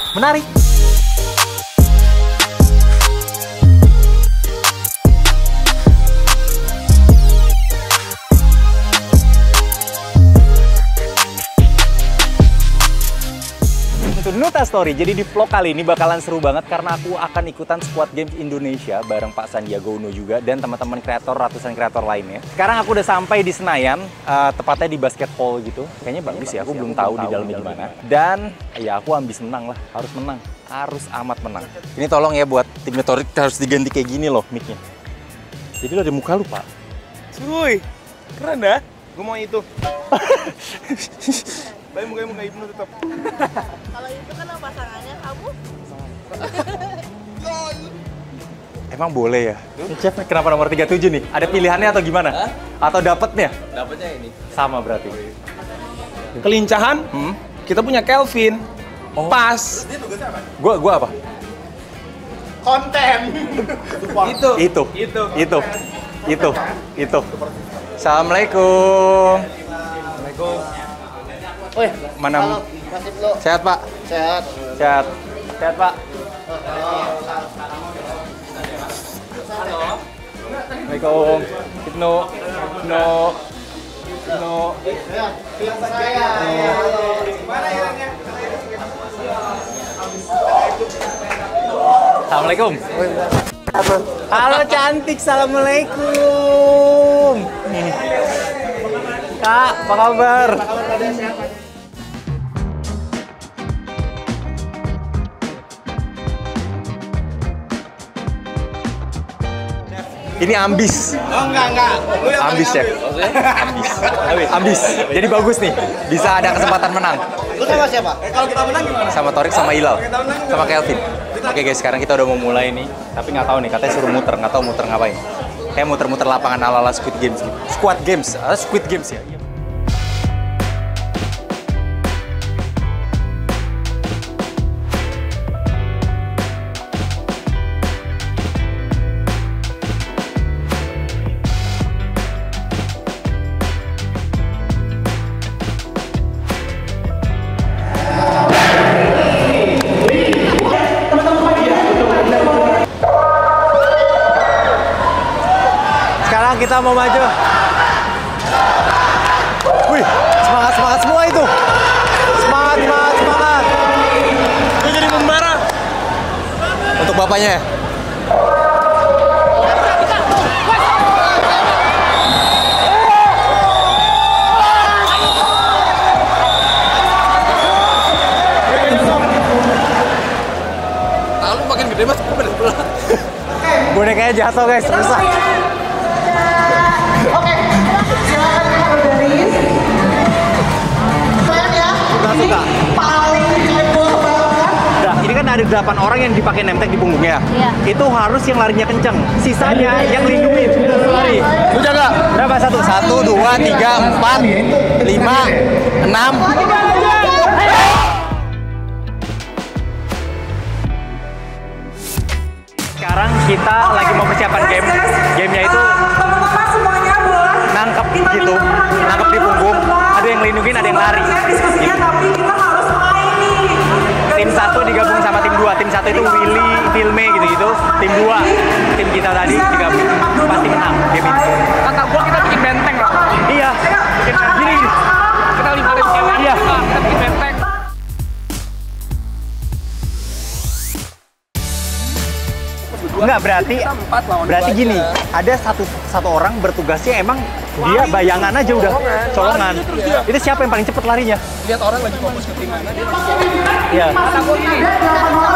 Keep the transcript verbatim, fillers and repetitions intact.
menarik. Nuta Story. Jadi di vlog kali ini bakalan seru banget karena aku akan ikutan Squad Games Indonesia bareng Pak Sandiaga Uno juga dan teman-teman kreator, ratusan kreator lainnya. Sekarang aku udah sampai di Senayan, uh, tepatnya di basket hall gitu. Kayaknya bagus ya, aku belum tahu di dalamnya gimana. Dan ya aku ambis menang lah, harus menang. Harus amat menang. Ini tolong ya buat tim Meteorik harus diganti kayak gini loh mic-nya. Jadi lo ada muka lu, Pak. Cuy, keren dah. Gue mau itu. Tapi muka-muka Ibnu tetap. Kalau itu kan pasangannya kamu. Emang boleh ya? Ini Chef kenapa nomor tiga puluh tujuh nih? Ada pilihannya atau gimana? Hah? Atau dapetnya? Dapatnya ini. Sama berarti. Kelincahan, hmm? Kita punya Kelvin. Oh. Pas. Dia tugasnya apa? Gua gua apa? Konten. itu. Itu. Itu. Itu. Itu. Itu. Assalamualaikum. Assalamualaikum. Oh ya, mana? Halo, sehat Pak? Sehat. Sehat. Sehat Pak. Assalamualaikum. Ibnu. Ibnu. Ibnu. Assalamualaikum. Halo cantik, assalamualaikum. Kak, apa kabar? Ini ambis. Oh enggak enggak. Ambis ya. Ambis. Ambis. Jadi bagus nih. Bisa ada kesempatan menang. Lu sama siapa? Eh, kalau kita menang gimana? Sama Torik sama Hilal. Sama Kelvin. Oke guys, sekarang kita udah mau mulai nih. Tapi nggak tahu nih, katanya suruh muter, nggak tahu muter ngapain. Kayak muter-muter lapangan ala-ala Squid Games gitu. Squad Games, uh, Squid Games ya. Kita mau maju. Wih, semangat semangat semua itu. Semangat semangat semangat. Gue jadi membara. Untuk bapaknya ya. Lalu makin gede mas. Bonekanya jatuh guys, rusak. Oke, silakan kita berbaris. Kalian ya, ini paling heboh banget. Nah, ini kan ada delapan orang yang dipakai nemtek di punggungnya. Iya. Itu harus yang larinya kenceng. Sisanya yang lindungin. Lari. Lu jaga. Berapa? Satu? Satu, dua, tiga, empat, lima, enam. Sekarang kita lagi mau persiapan game. Gamenya itu nangkep gitu, nangkep di punggung. Ada yang lindungin, ada yang lari. Gitu. Tim satu digabung sama tim dua. Tim satu itu Willy, Filme gitu-gitu. Tim dua, tim kita tadi digabung. Pasti menang game ini. Kata gua kita bikin benteng lah. Iya. Gini. Kita lima lima cewek. Iya. Kita bikin benteng. Enggak, berarti berarti gini, ada satu satu orang bertugasnya emang dia bayangan aja udah colongan. Itu siapa yang paling cepet larinya? Lihat orang lagi fokus ke tim mana dia. Iya. Kata gua gini.